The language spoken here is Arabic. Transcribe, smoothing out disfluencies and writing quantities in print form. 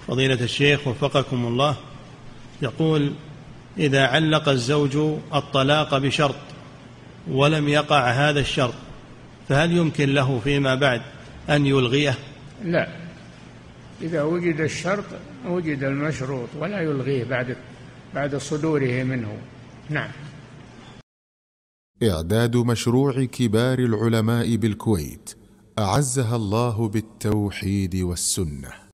فضيلة الشيخ وفقكم الله، يقول: إذا علق الزوج الطلاق بشرط ولم يقع هذا الشرط، فهل يمكن له فيما بعد أن يلغيه؟ لا، إذا وجد الشرط وجد المشروط، ولا يلغيه بعد صدوره منه. نعم. إعداد مشروع كبار العلماء بالكويت أعزها الله بالتوحيد والسنة.